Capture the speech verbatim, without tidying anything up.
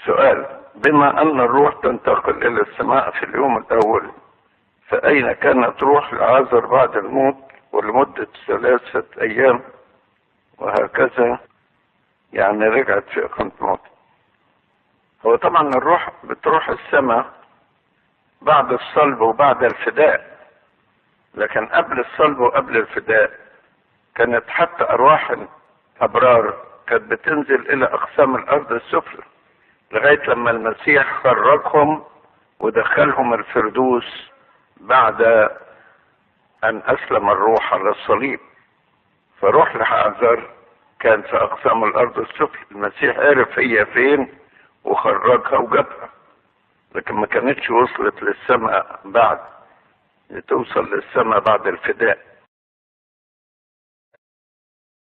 سؤال: بما أن الروح تنتقل إلى السماء في اليوم الأول، فأين كانت روح العازر بعد الموت ولمدة ثلاثة أيام وهكذا؟ يعني رجعت في إقامة موت. هو طبعا الروح بتروح السماء بعد الصلب وبعد الفداء، لكن قبل الصلب وقبل الفداء كانت حتى أرواح الأبرار كانت بتنزل إلى أقسام الأرض السفلى لغاية لما المسيح خرجهم ودخلهم الفردوس بعد أن أسلم الروح على الصليب. فروح لعازر كان في أقسام الأرض السفلى، المسيح عرف هي فين وخرجها وجابها، لكن ما كانتش وصلت للسماء بعد، توصل للسماء بعد الفداء.